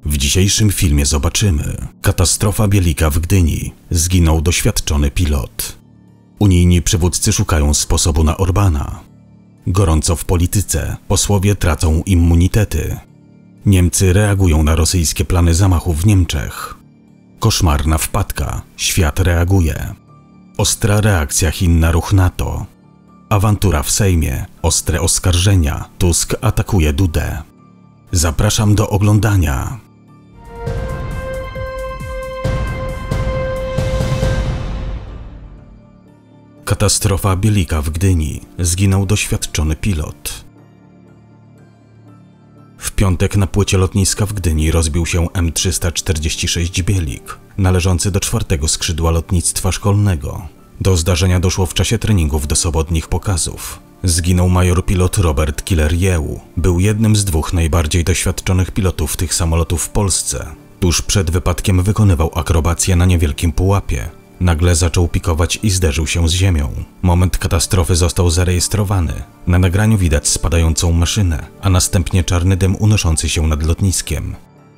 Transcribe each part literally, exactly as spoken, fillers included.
W dzisiejszym filmie zobaczymy: katastrofa Bielika w Gdyni. Zginął doświadczony pilot. Unijni przywódcy szukają sposobu na Orbana. Gorąco w polityce. Posłowie tracą immunitety. Niemcy reagują na rosyjskie plany zamachu w Niemczech. Koszmarna wpadka. Świat reaguje. Ostra reakcja Chin na ruch NATO. Awantura w Sejmie. Ostre oskarżenia. Tusk atakuje Dudę. Zapraszam do oglądania. Katastrofa Bielika w Gdyni. Zginął doświadczony pilot. W piątek na płycie lotniska w Gdyni rozbił się M trzysta czterdzieści sześć Bielik, należący do czwartego skrzydła lotnictwa szkolnego. Do zdarzenia doszło w czasie treningów do sobotnich pokazów. Zginął major pilot Robert Killer-Jeł. Był jednym z dwóch najbardziej doświadczonych pilotów tych samolotów w Polsce. Tuż przed wypadkiem wykonywał akrobację na niewielkim pułapie. Nagle zaczął pikować i zderzył się z ziemią. Moment katastrofy został zarejestrowany. Na nagraniu widać spadającą maszynę, a następnie czarny dym unoszący się nad lotniskiem.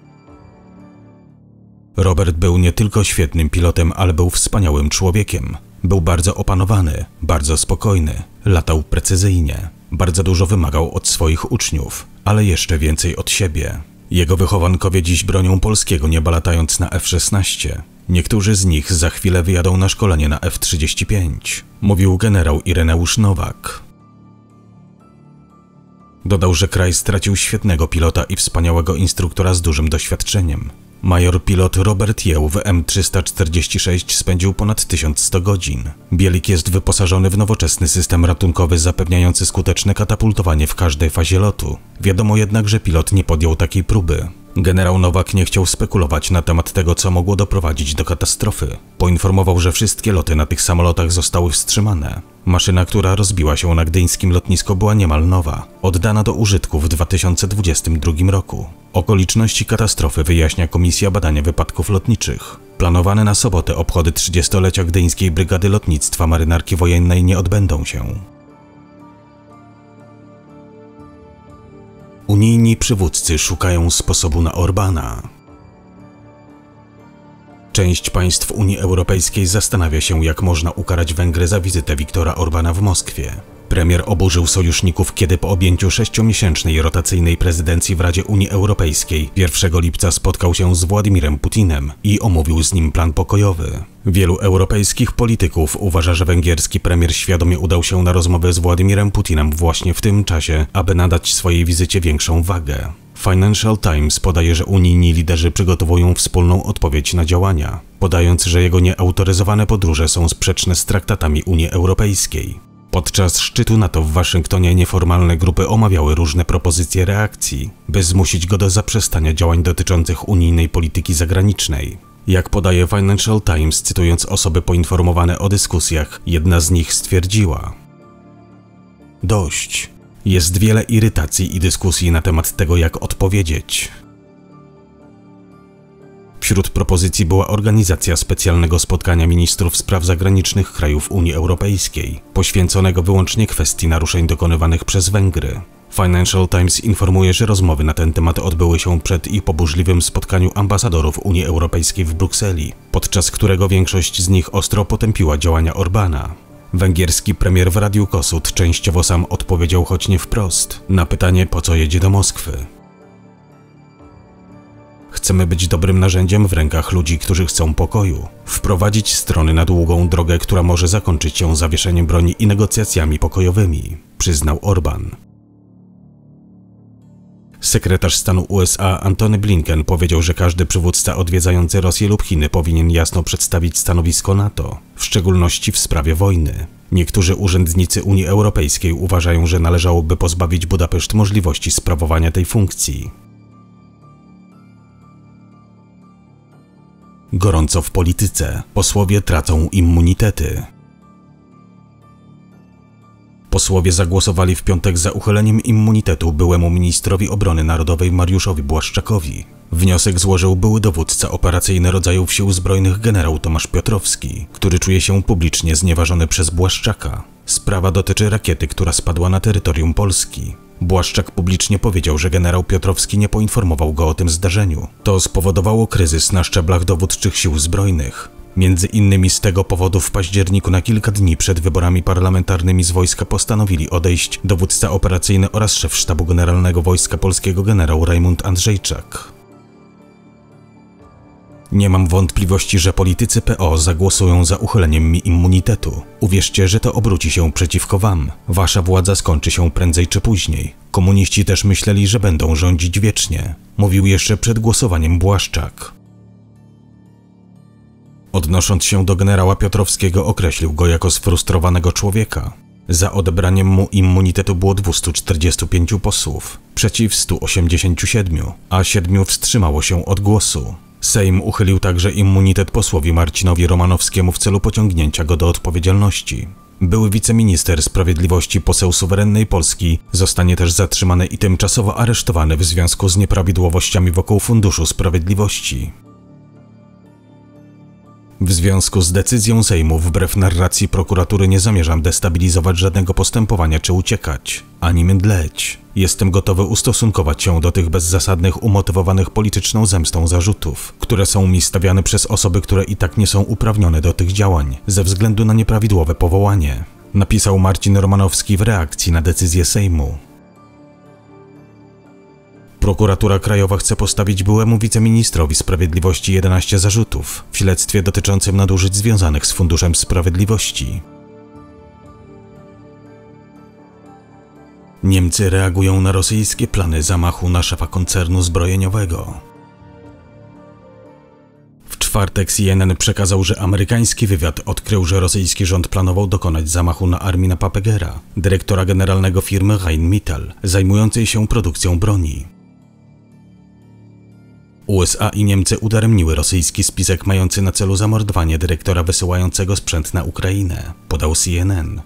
Robert był nie tylko świetnym pilotem, ale był wspaniałym człowiekiem. Był bardzo opanowany, bardzo spokojny, latał precyzyjnie. Bardzo dużo wymagał od swoich uczniów, ale jeszcze więcej od siebie. Jego wychowankowie dziś bronią polskiego nieba, latając na F szesnaście. Niektórzy z nich za chwilę wyjadą na szkolenie na F trzydzieści pięć, mówił generał Ireneusz Nowak. Dodał, że kraj stracił świetnego pilota i wspaniałego instruktora z dużym doświadczeniem. Major pilot Robert Jeł w M trzysta czterdzieści sześć spędził ponad tysiąc sto godzin. Bielik jest wyposażony w nowoczesny system ratunkowy zapewniający skuteczne katapultowanie w każdej fazie lotu. Wiadomo jednak, że pilot nie podjął takiej próby. Generał Nowak nie chciał spekulować na temat tego, co mogło doprowadzić do katastrofy. Poinformował, że wszystkie loty na tych samolotach zostały wstrzymane. Maszyna, która rozbiła się na gdyńskim lotnisku, była niemal nowa, oddana do użytku w dwa tysiące dwudziestym drugim roku. Okoliczności katastrofy wyjaśnia Komisja Badania Wypadków Lotniczych. Planowane na sobotę obchody trzydziestolecia Gdyńskiej Brygady Lotnictwa Marynarki Wojennej nie odbędą się. Unijni przywódcy szukają sposobu na Orbana. Część państw Unii Europejskiej zastanawia się, jak można ukarać Węgry za wizytę Viktora Orbana w Moskwie. Premier oburzył sojuszników, kiedy po objęciu sześciomiesięcznej rotacyjnej prezydencji w Radzie Unii Europejskiej pierwszego lipca spotkał się z Władimirem Putinem i omówił z nim plan pokojowy. Wielu europejskich polityków uważa, że węgierski premier świadomie udał się na rozmowę z Władimirem Putinem właśnie w tym czasie, aby nadać swojej wizycie większą wagę. Financial Times podaje, że unijni liderzy przygotowują wspólną odpowiedź na działania, podając, że jego nieautoryzowane podróże są sprzeczne z traktatami Unii Europejskiej. Podczas szczytu NATO w Waszyngtonie nieformalne grupy omawiały różne propozycje reakcji, by zmusić go do zaprzestania działań dotyczących unijnej polityki zagranicznej. Jak podaje Financial Times, cytując osoby poinformowane o dyskusjach, jedna z nich stwierdziła: dość. Jest wiele irytacji i dyskusji na temat tego, jak odpowiedzieć. Wśród propozycji była organizacja specjalnego spotkania ministrów spraw zagranicznych krajów Unii Europejskiej, poświęconego wyłącznie kwestii naruszeń dokonywanych przez Węgry. Financial Times informuje, że rozmowy na ten temat odbyły się przed i po burzliwym spotkaniu ambasadorów Unii Europejskiej w Brukseli, podczas którego większość z nich ostro potępiła działania Orbana. Węgierski premier w Radiu Kossuth częściowo sam odpowiedział, choć nie wprost, na pytanie, po co jedzie do Moskwy. Chcemy być dobrym narzędziem w rękach ludzi, którzy chcą pokoju. Wprowadzić strony na długą drogę, która może zakończyć się zawieszeniem broni i negocjacjami pokojowymi, przyznał Orban. Sekretarz stanu U S A Antony Blinken powiedział, że każdy przywódca odwiedzający Rosję lub Chiny powinien jasno przedstawić stanowisko NATO, w szczególności w sprawie wojny. Niektórzy urzędnicy Unii Europejskiej uważają, że należałoby pozbawić Budapeszt możliwości sprawowania tej funkcji. Gorąco w polityce. Posłowie tracą immunitety. Posłowie zagłosowali w piątek za uchyleniem immunitetu byłemu ministrowi obrony narodowej Mariuszowi Błaszczakowi. Wniosek złożył były dowódca operacyjny rodzajów sił zbrojnych generał Tomasz Piotrowski, który czuje się publicznie znieważony przez Błaszczaka. Sprawa dotyczy rakiety, która spadła na terytorium Polski. Błaszczak publicznie powiedział, że generał Piotrowski nie poinformował go o tym zdarzeniu. To spowodowało kryzys na szczeblach dowódczych sił zbrojnych. Między innymi z tego powodu w październiku na kilka dni przed wyborami parlamentarnymi z wojska postanowili odejść dowódca operacyjny oraz szef Sztabu Generalnego Wojska Polskiego generał Rajmund Andrzejczak. Nie mam wątpliwości, że politycy P O zagłosują za uchyleniem mi immunitetu. Uwierzcie, że to obróci się przeciwko wam. Wasza władza skończy się prędzej czy później. Komuniści też myśleli, że będą rządzić wiecznie. Mówił jeszcze przed głosowaniem Błaszczak. Odnosząc się do generała Piotrowskiego, określił go jako sfrustrowanego człowieka. Za odebraniem mu immunitetu było dwieście czterdzieści pięć posłów, przeciw stu osiemdziesięciu siedmiu, a siedmiu wstrzymało się od głosu. Sejm uchylił także immunitet posłowi Marcinowi Romanowskiemu w celu pociągnięcia go do odpowiedzialności. Były wiceminister sprawiedliwości, poseł suwerennej Polski, zostanie też zatrzymany i tymczasowo aresztowany w związku z nieprawidłowościami wokół Funduszu Sprawiedliwości. W związku z decyzją Sejmu, wbrew narracji prokuratury, nie zamierzam destabilizować żadnego postępowania czy uciekać, ani mydleć. Jestem gotowy ustosunkować się do tych bezzasadnych, umotywowanych polityczną zemstą zarzutów, które są mi stawiane przez osoby, które i tak nie są uprawnione do tych działań, ze względu na nieprawidłowe powołanie, napisał Marcin Romanowski w reakcji na decyzję Sejmu. Prokuratura Krajowa chce postawić byłemu wiceministrowi sprawiedliwości jedenaście zarzutów w śledztwie dotyczącym nadużyć związanych z Funduszem Sprawiedliwości. Niemcy reagują na rosyjskie plany zamachu na szefa koncernu zbrojeniowego. W czwartek C N N przekazał, że amerykański wywiad odkrył, że rosyjski rząd planował dokonać zamachu na Armina Papegera, dyrektora generalnego firmy Rheinmetall, zajmującej się produkcją broni. U S A i Niemcy udaremniły rosyjski spisek mający na celu zamordowanie dyrektora wysyłającego sprzęt na Ukrainę, podał C N N.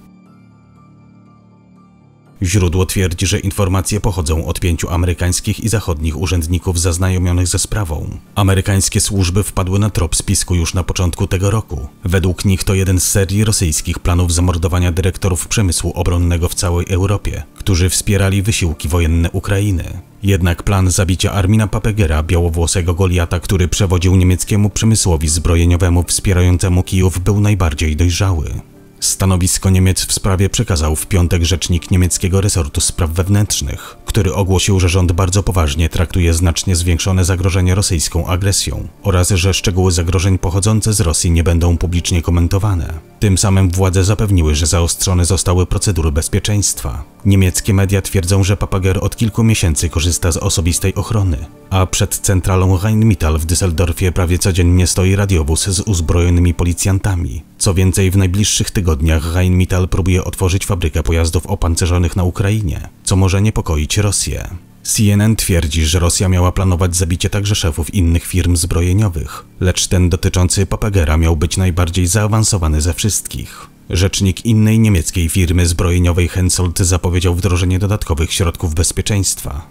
Źródło twierdzi, że informacje pochodzą od pięciu amerykańskich i zachodnich urzędników zaznajomionych ze sprawą. Amerykańskie służby wpadły na trop spisku już na początku tego roku. Według nich to jeden z serii rosyjskich planów zamordowania dyrektorów przemysłu obronnego w całej Europie, którzy wspierali wysiłki wojenne Ukrainy. Jednak plan zabicia Armina Papegera, białowłosego Goliata, który przewodził niemieckiemu przemysłowi zbrojeniowemu wspierającemu Kijów, był najbardziej dojrzały. Stanowisko Niemiec w sprawie przekazał w piątek rzecznik niemieckiego resortu spraw wewnętrznych, który ogłosił, że rząd bardzo poważnie traktuje znacznie zwiększone zagrożenie rosyjską agresją oraz że szczegóły zagrożeń pochodzące z Rosji nie będą publicznie komentowane. Tym samym władze zapewniły, że zaostrzone zostały procedury bezpieczeństwa. Niemieckie media twierdzą, że Papeger od kilku miesięcy korzysta z osobistej ochrony, a przed centralą Rheinmetall w Düsseldorfie prawie codziennie stoi radiowóz z uzbrojonymi policjantami. Co więcej, w najbliższych tygodniach Rheinmetall próbuje otworzyć fabrykę pojazdów opancerzonych na Ukrainie, co może niepokoić Rosję. C N N twierdzi, że Rosja miała planować zabicie także szefów innych firm zbrojeniowych, lecz ten dotyczący Papegera miał być najbardziej zaawansowany ze wszystkich. Rzecznik innej niemieckiej firmy zbrojeniowej Hensoldt zapowiedział wdrożenie dodatkowych środków bezpieczeństwa.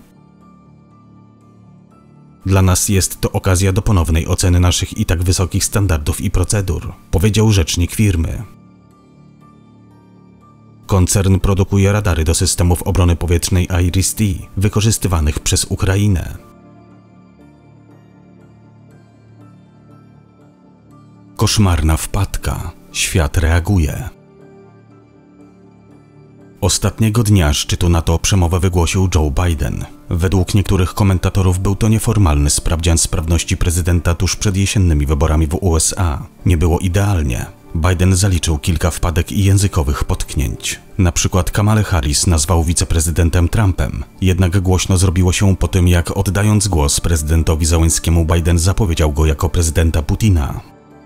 Dla nas jest to okazja do ponownej oceny naszych i tak wysokich standardów i procedur, powiedział rzecznik firmy. Koncern produkuje radary do systemów obrony powietrznej IRIS-T wykorzystywanych przez Ukrainę. Koszmarna wpadka. Świat reaguje. Ostatniego dnia szczytu NATO przemowę wygłosił Joe Biden. Według niektórych komentatorów był to nieformalny sprawdzian sprawności prezydenta tuż przed jesiennymi wyborami w U S A. Nie było idealnie. Biden zaliczył kilka wpadek i językowych potknięć. Na przykład Kamalę Harris nazwał wiceprezydentem Trumpem. Jednak głośno zrobiło się po tym, jak oddając głos prezydentowi Zełenskiemu, Biden zapowiedział go jako prezydenta Putina.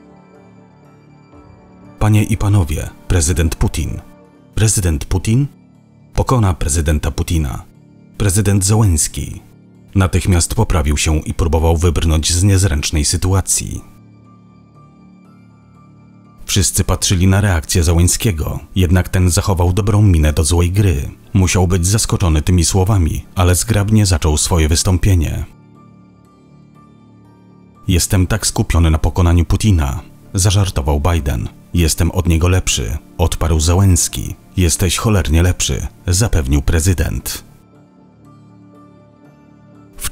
Panie i panowie, prezydent Putin. Prezydent Putin? Pokona prezydenta Putina. Prezydent Zełenski. Natychmiast poprawił się i próbował wybrnąć z niezręcznej sytuacji. Wszyscy patrzyli na reakcję Zełenskiego, jednak ten zachował dobrą minę do złej gry. Musiał być zaskoczony tymi słowami, ale zgrabnie zaczął swoje wystąpienie. Jestem tak skupiony na pokonaniu Putina, zażartował Biden. Jestem od niego lepszy, odparł Zełenski. Jesteś cholernie lepszy, zapewnił prezydent.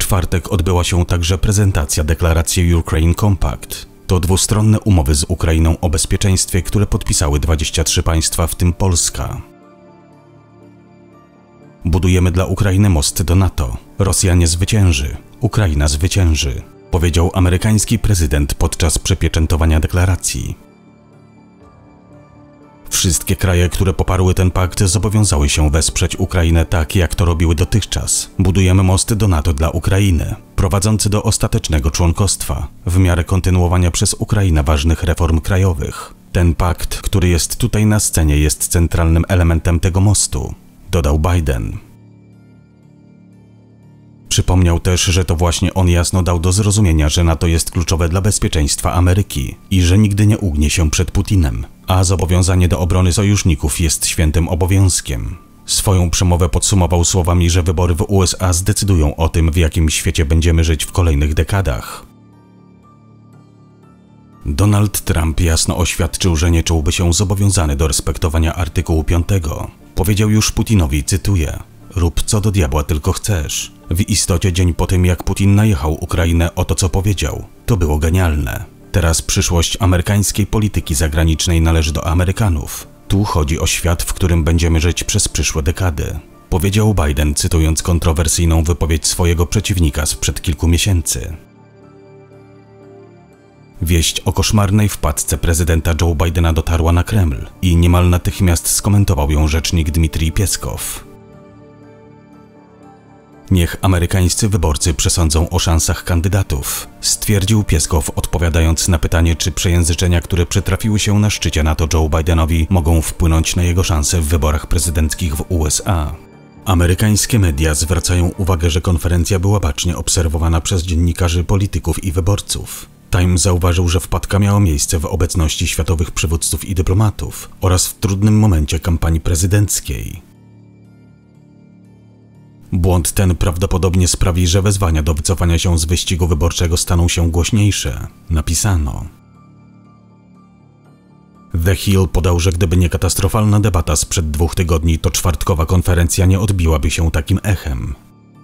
czwartek odbyła się także prezentacja deklaracji Ukraine Compact. To dwustronne umowy z Ukrainą o bezpieczeństwie, które podpisały dwadzieścia trzy państwa, w tym Polska. Budujemy dla Ukrainy most do NATO. Rosja nie zwycięży. Ukraina zwycięży, powiedział amerykański prezydent podczas przypieczętowania deklaracji. Wszystkie kraje, które poparły ten pakt, zobowiązały się wesprzeć Ukrainę tak, jak to robiły dotychczas. Budujemy most do NATO dla Ukrainy, prowadzący do ostatecznego członkostwa, w miarę kontynuowania przez Ukrainę ważnych reform krajowych. Ten pakt, który jest tutaj na scenie, jest centralnym elementem tego mostu, dodał Biden. Przypomniał też, że to właśnie on jasno dał do zrozumienia, że NATO jest kluczowe dla bezpieczeństwa Ameryki i że nigdy nie ugnie się przed Putinem, a zobowiązanie do obrony sojuszników jest świętym obowiązkiem. Swoją przemowę podsumował słowami, że wybory w U S A zdecydują o tym, w jakim świecie będziemy żyć w kolejnych dekadach. Donald Trump jasno oświadczył, że nie czułby się zobowiązany do respektowania artykułu piątego. Powiedział już Putinowi, cytuję: rób co do diabła tylko chcesz. W istocie dzień po tym, jak Putin najechał Ukrainę o to, co powiedział, to było genialne. Teraz przyszłość amerykańskiej polityki zagranicznej należy do Amerykanów. Tu chodzi o świat, w którym będziemy żyć przez przyszłe dekady, powiedział Biden, cytując kontrowersyjną wypowiedź swojego przeciwnika sprzed kilku miesięcy. Wieść o koszmarnej wpadce prezydenta Joe Bidena dotarła na Kreml i niemal natychmiast skomentował ją rzecznik Dmitrij Pieskow. Niech amerykańscy wyborcy przesądzą o szansach kandydatów, stwierdził Pieskow, odpowiadając na pytanie, czy przejęzyczenia, które przytrafiły się na szczycie NATO Joe Bidenowi, mogą wpłynąć na jego szanse w wyborach prezydenckich w U S A. Amerykańskie media zwracają uwagę, że konferencja była bacznie obserwowana przez dziennikarzy, polityków i wyborców. Time zauważył, że wpadka miała miejsce w obecności światowych przywódców i dyplomatów oraz w trudnym momencie kampanii prezydenckiej. Błąd ten prawdopodobnie sprawi, że wezwania do wycofania się z wyścigu wyborczego staną się głośniejsze, napisano. The Hill podał, że gdyby nie katastrofalna debata sprzed dwóch tygodni, to czwartkowa konferencja nie odbiłaby się takim echem.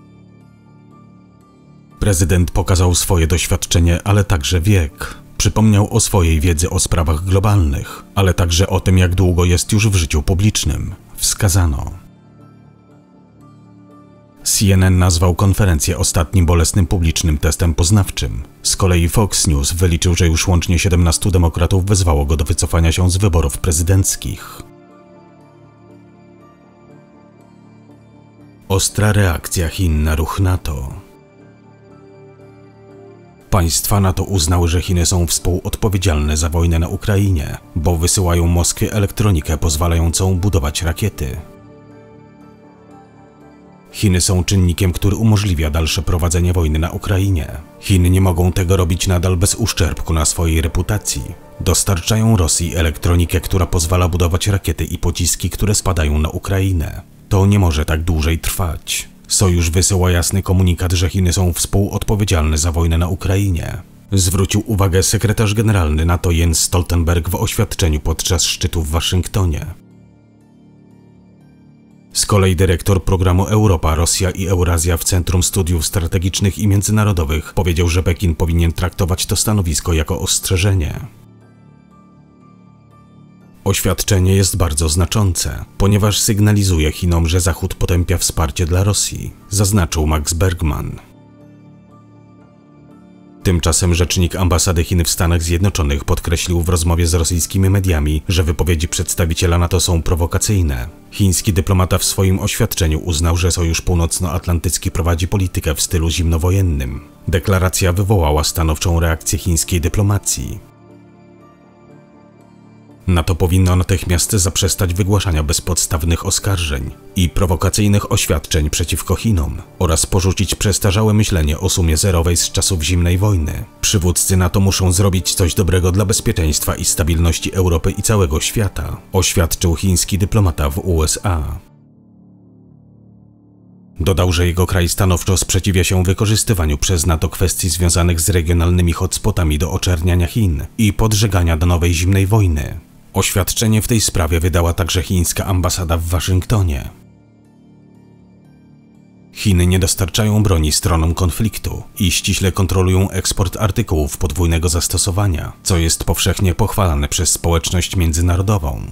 Prezydent pokazał swoje doświadczenie, ale także wiek. Przypomniał o swojej wiedzy o sprawach globalnych, ale także o tym, jak długo jest już w życiu publicznym, wskazano. C N N nazwał konferencję ostatnim bolesnym publicznym testem poznawczym. Z kolei Fox News wyliczył, że już łącznie siedemnastu demokratów wezwało go do wycofania się z wyborów prezydenckich. Ostra reakcja Chin na ruch NATO. Państwa NATO uznały, że Chiny są współodpowiedzialne za wojnę na Ukrainie, bo wysyłają Moskwie elektronikę pozwalającą budować rakiety. Chiny są czynnikiem, który umożliwia dalsze prowadzenie wojny na Ukrainie. Chiny nie mogą tego robić nadal bez uszczerbku na swojej reputacji. Dostarczają Rosji elektronikę, która pozwala budować rakiety i pociski, które spadają na Ukrainę. To nie może tak dłużej trwać. Sojusz wysyła jasny komunikat, że Chiny są współodpowiedzialne za wojnę na Ukrainie. Zwrócił uwagę sekretarz generalny NATO Jens Stoltenberg w oświadczeniu podczas szczytu w Waszyngtonie. Z kolei dyrektor programu Europa, Rosja i Eurazja w Centrum Studiów Strategicznych i Międzynarodowych powiedział, że Pekin powinien traktować to stanowisko jako ostrzeżenie. Oświadczenie jest bardzo znaczące, ponieważ sygnalizuje Chinom, że Zachód potępia wsparcie dla Rosji, zaznaczył Max Bergman. Tymczasem rzecznik ambasady Chin w Stanach Zjednoczonych podkreślił w rozmowie z rosyjskimi mediami, że wypowiedzi przedstawiciela NATO są prowokacyjne. Chiński dyplomata w swoim oświadczeniu uznał, że Sojusz Północnoatlantycki prowadzi politykę w stylu zimnowojennym. Deklaracja wywołała stanowczą reakcję chińskiej dyplomacji. NATO powinno natychmiast zaprzestać wygłaszania bezpodstawnych oskarżeń i prowokacyjnych oświadczeń przeciwko Chinom oraz porzucić przestarzałe myślenie o sumie zerowej z czasów zimnej wojny. Przywódcy NATO muszą zrobić coś dobrego dla bezpieczeństwa i stabilności Europy i całego świata, oświadczył chiński dyplomata w U S A. Dodał, że jego kraj stanowczo sprzeciwia się wykorzystywaniu przez NATO kwestii związanych z regionalnymi hotspotami do oczerniania Chin i podżegania do nowej zimnej wojny. Oświadczenie w tej sprawie wydała także chińska ambasada w Waszyngtonie. Chiny nie dostarczają broni stronom konfliktu i ściśle kontrolują eksport artykułów podwójnego zastosowania, co jest powszechnie pochwalane przez społeczność międzynarodową.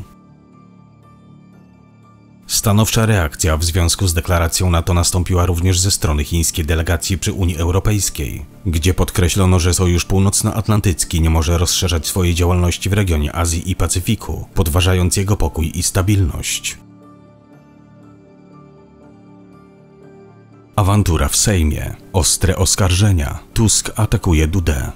Stanowcza reakcja w związku z deklaracją NATO nastąpiła również ze strony chińskiej delegacji przy Unii Europejskiej, gdzie podkreślono, że Sojusz Północnoatlantycki nie może rozszerzać swojej działalności w regionie Azji i Pacyfiku, podważając jego pokój i stabilność. Awantura w Sejmie. Ostre oskarżenia. Tusk atakuje Dudę.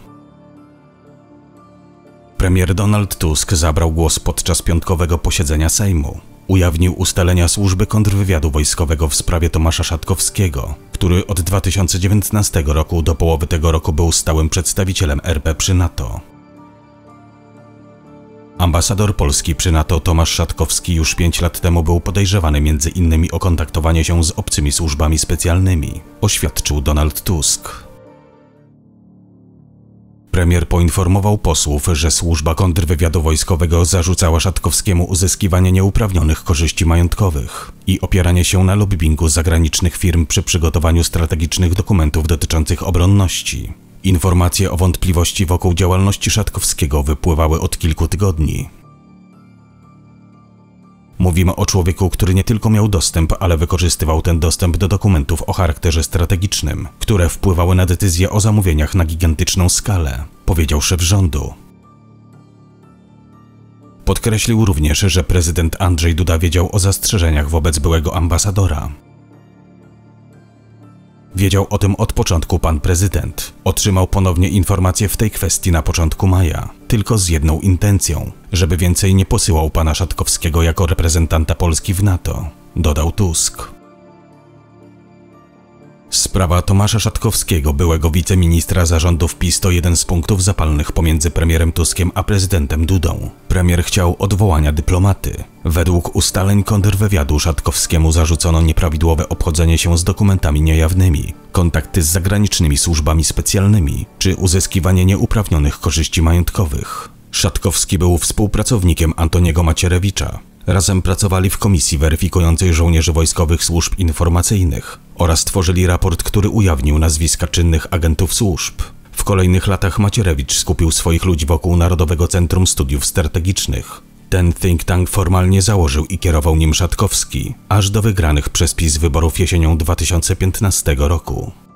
Premier Donald Tusk zabrał głos podczas piątkowego posiedzenia Sejmu. Ujawnił ustalenia służby kontrwywiadu wojskowego w sprawie Tomasza Szatkowskiego, który od dwa tysiące dziewiętnastego roku do połowy tego roku był stałym przedstawicielem R P przy NATO. Ambasador Polski przy NATO Tomasz Szatkowski już pięć lat temu był podejrzewany między innymi o kontaktowanie się z obcymi służbami specjalnymi, oświadczył Donald Tusk. Premier poinformował posłów, że służba kontrwywiadu wojskowego zarzucała Szatkowskiemu uzyskiwanie nieuprawnionych korzyści majątkowych i opieranie się na lobbingu zagranicznych firm przy przygotowaniu strategicznych dokumentów dotyczących obronności. Informacje o wątpliwości wokół działalności Szatkowskiego wypływały od kilku tygodni. Mówimy o człowieku, który nie tylko miał dostęp, ale wykorzystywał ten dostęp do dokumentów o charakterze strategicznym, które wpływały na decyzje o zamówieniach na gigantyczną skalę, powiedział szef rządu. Podkreślił również, że prezydent Andrzej Duda wiedział o zastrzeżeniach wobec byłego ambasadora. Wiedział o tym od początku pan prezydent. Otrzymał ponownie informacje w tej kwestii na początku maja, tylko z jedną intencją, żeby więcej nie posyłał pana Szatkowskiego jako reprezentanta Polski w NATO, dodał Tusk. Sprawa Tomasza Szatkowskiego, byłego wiceministra zarządów PiS, to jeden z punktów zapalnych pomiędzy premierem Tuskiem a prezydentem Dudą. Premier chciał odwołania dyplomaty. Według ustaleń kontrwywiadu Szatkowskiemu zarzucono nieprawidłowe obchodzenie się z dokumentami niejawnymi, kontakty z zagranicznymi służbami specjalnymi czy uzyskiwanie nieuprawnionych korzyści majątkowych. Szatkowski był współpracownikiem Antoniego Macierewicza. Razem pracowali w komisji weryfikującej żołnierzy wojskowych służb informacyjnych oraz tworzyli raport, który ujawnił nazwiska czynnych agentów służb. W kolejnych latach Macierewicz skupił swoich ludzi wokół Narodowego Centrum Studiów Strategicznych. Ten think tank formalnie założył i kierował nim Szatkowski, aż do wygranych przez PiS wyborów jesienią dwa tysiące piętnastego roku.